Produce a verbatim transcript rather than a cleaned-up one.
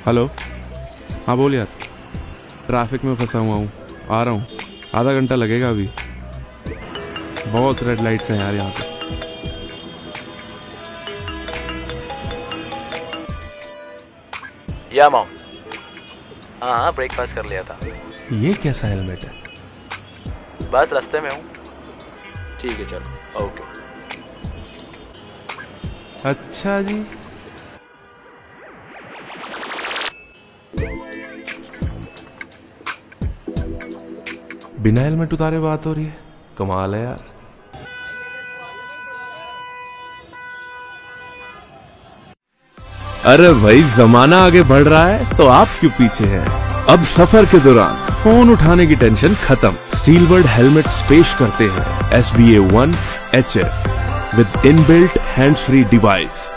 Hello, हाँ बोल यार। ट्रैफिक में फंसा हुआ हूँ, आ रहा हूँ, आधा घंटा लगेगा अभी। बहुत रेड लाइट्स हैं यार यहाँ पे। या मॉम। हाँ हाँ ब्रेकफास्ट कर लिया था। ये कैसा हेलमेट है? बस रास्ते में हूँ। ठीक है चलो, ओके। अच्छा जी। बिना हेलमेट उतारे बात हो रही है, कमाल है यार। अरे भाई, जमाना आगे बढ़ रहा है तो आप क्यों पीछे हैं? अब सफर के दौरान फोन उठाने की टेंशन खत्म। स्टीलबर्ड हेलमेट्स पेश करते हैं S B A one H F with inbuilt hand free device.